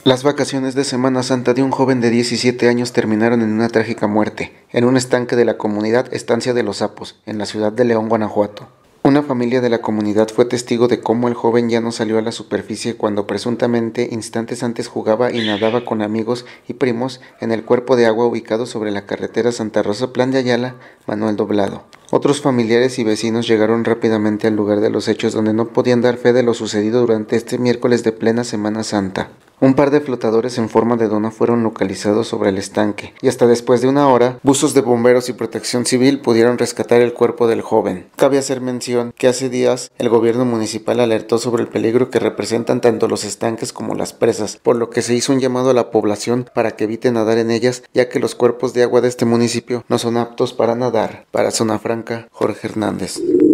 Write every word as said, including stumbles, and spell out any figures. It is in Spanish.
Las vacaciones de Semana Santa de un joven de diecisiete años terminaron en una trágica muerte, en un estanque de la comunidad Estancia de los Sapos, en la ciudad de León, Guanajuato. Una familia de la comunidad fue testigo de cómo el joven ya no salió a la superficie cuando presuntamente instantes antes jugaba y nadaba con amigos y primos en el cuerpo de agua ubicado sobre la carretera Santa Rosa Plan de Ayala, Manuel Doblado. Otros familiares y vecinos llegaron rápidamente al lugar de los hechos donde no podían dar fe de lo sucedido durante este miércoles de plena Semana Santa. Un par de flotadores en forma de dona fueron localizados sobre el estanque, y hasta después de una hora, buzos de bomberos y protección civil pudieron rescatar el cuerpo del joven. Cabe hacer mención que hace días el gobierno municipal alertó sobre el peligro que representan tanto los estanques como las presas, por lo que se hizo un llamado a la población para que evite nadar en ellas, ya que los cuerpos de agua de este municipio no son aptos para nadar. Para Zona Franca, Jorge Hernández.